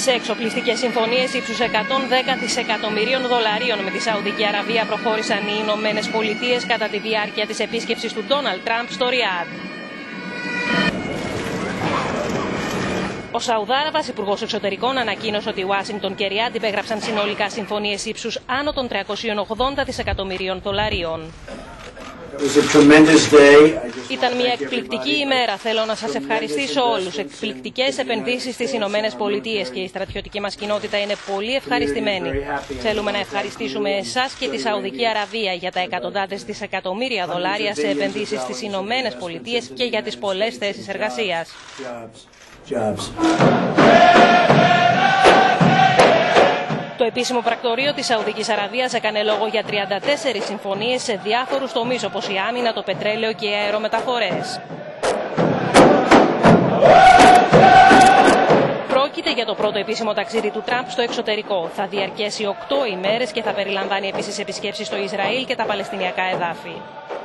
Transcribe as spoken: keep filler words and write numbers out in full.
Σε εξοπλιστικές συμφωνίες ύψους εκατόν δέκα δισεκατομμυρίων δολαρίων με τη Σαουδική Αραβία προχώρησαν οι Ηνωμένες Πολιτείες κατά τη διάρκεια της επίσκεψης του Ντόναλντ Τραμπ στο Ριάντ. Ο Σαουδάραβας Υπουργός Εξωτερικών ανακοίνωσε ότι η Ουάσιγκτον και η Ριάντ υπέγραψαν συνολικά συμφωνίες ύψους άνω των τριακοσίων ογδόντα δισεκατομμυρίων δολαρίων. Ήταν μια εκπληκτική ημέρα. Θέλω να σας ευχαριστήσω όλους. Εκπληκτικές επενδύσεις στις Ηνωμένες Πολιτείες και η στρατιωτική μας κοινότητα είναι πολύ ευχαριστημένη. Θέλουμε να ευχαριστήσουμε εσάς και τη Σαουδική Αραβία για τα εκατοντάδες δισεκατομμύρια δολάρια σε επενδύσεις στις Ηνωμένες Πολιτείες και για τις πολλές θέσεις εργασίας. Το επίσημο πρακτορείο της Σαουδικής Αραβίας έκανε λόγο για τριάντα τέσσερις συμφωνίες σε διάφορους τομείς όπως η άμυνα, το πετρέλαιο και οι αερομεταφορές. Πρόκειται για το πρώτο επίσημο ταξίδι του Τραμπ στο εξωτερικό. Θα διαρκέσει οκτώ ημέρες και θα περιλαμβάνει επίσης επισκέψεις στο Ισραήλ και τα Παλαιστινιακά εδάφη.